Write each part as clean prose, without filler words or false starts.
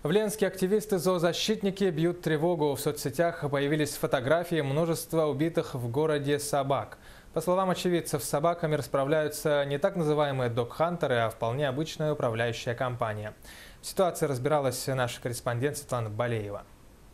В Ленске активисты-зоозащитники бьют тревогу. В соцсетях появились фотографии множества убитых в городе собак. По словам очевидцев, с собаками расправляются не так называемые дог-хантеры, а вполне обычная управляющая компания. В ситуации разбиралась наша корреспондент Светлана Балеева.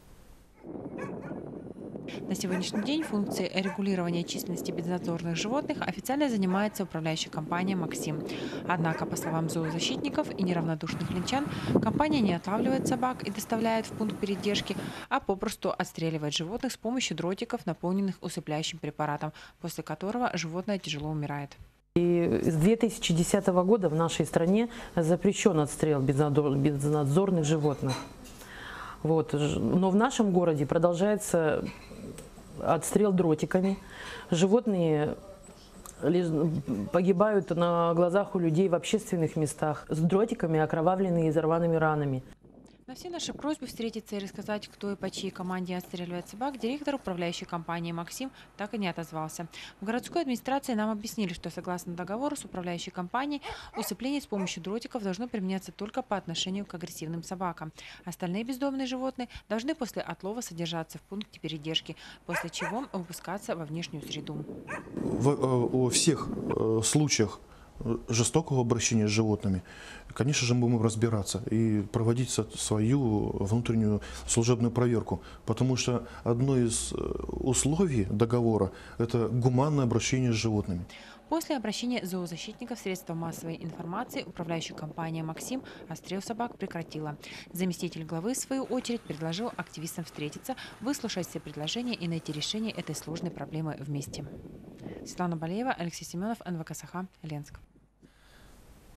На сегодняшний день функцией регулирования численности безнадзорных животных официально занимается управляющая компания «Максим». Однако, по словам зоозащитников и неравнодушных ленчан, компания не отлавливает собак и доставляет в пункт передержки, а попросту отстреливает животных с помощью дротиков, наполненных усыпляющим препаратом, после которого животное тяжело умирает. И с 2010 года в нашей стране запрещен отстрел безнадзорных животных. Но в нашем городе продолжается отстрел дротиками. Животные погибают на глазах у людей в общественных местах с дротиками, окровавленные и зарванными ранами. На все наши просьбы встретиться и рассказать, кто и по чьей команде отстреливает собак, директор управляющей компании «Максим» так и не отозвался. В городской администрации нам объяснили, что согласно договору с управляющей компанией, усыпление с помощью дротиков должно применяться только по отношению к агрессивным собакам. Остальные бездомные животные должны после отлова содержаться в пункте передержки, после чего выпускаться во внешнюю среду. Во всех случаях жестокого обращения с животными, конечно же, мы будем разбираться и проводить свою внутреннюю служебную проверку, потому что одно из условий договора – это гуманное обращение с животными. После обращения зоозащитников в средства массовой информации управляющая компания «Максим» отстрел собак прекратила. Заместитель главы, в свою очередь, предложил активистам встретиться, выслушать все предложения и найти решение этой сложной проблемы вместе. Светлана Балеева, Алексей Семенов, НВК Саха, Ленск.